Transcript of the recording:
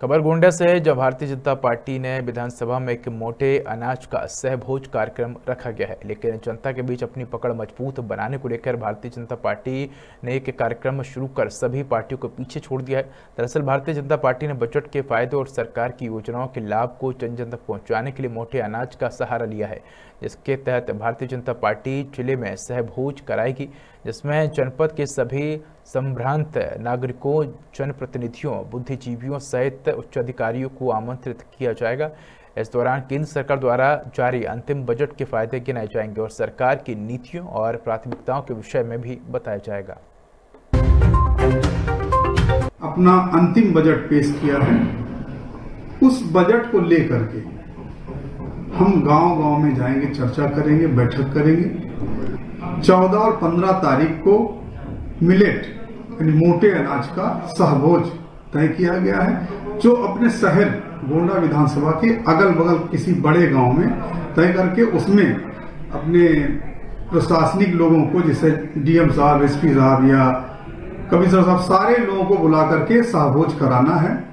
खबर गोंडा से है, जब भारतीय जनता पार्टी ने विधानसभा में एक मोटे अनाज का सहभोज कार्यक्रम रखा गया है, लेकिन जनता के बीच अपनी पकड़ मजबूत बनाने को लेकर भारतीय जनता पार्टी ने एक कार्यक्रम शुरू कर सभी पार्टियों को पीछे छोड़ दिया है। दरअसल भारतीय जनता पार्टी ने बजट के फायदे और सरकार की योजनाओं के लाभ को जन जन तक पहुंचाने के लिए मोटे अनाज का सहारा लिया है, जिसके तहत भारतीय जनता पार्टी जिले में सहभोज कराएगी, जिसमें जनपद के सभी संभ्रांत नागरिकों, जनप्रतिनिधियों, बुद्धिजीवियों सहित उच्च अधिकारियों को आमंत्रित किया जाएगा। इस दौरान केंद्र सरकार द्वारा जारी अंतिम बजट के फायदे गिनाए जाएंगे और सरकार की नीतियों और प्राथमिकताओं के विषय में भी बताया जाएगा। अपना अंतिम बजट पेश किया है, उस बजट को लेकर के हम गांव-गांव में जाएंगे, चर्चा करेंगे, बैठक करेंगे। 14 और 15 तारीख को मिलेट यानी मोटे अनाज का सहभोज तय किया गया है, जो अपने शहर गोंडा विधानसभा के अगल बगल किसी बड़े गांव में तय करके उसमें अपने प्रशासनिक लोगों को, जैसे डीएम साहब, एसपी साहब या कमिश्नर साहब, सारे लोगों को बुला करके सहभोज कराना है।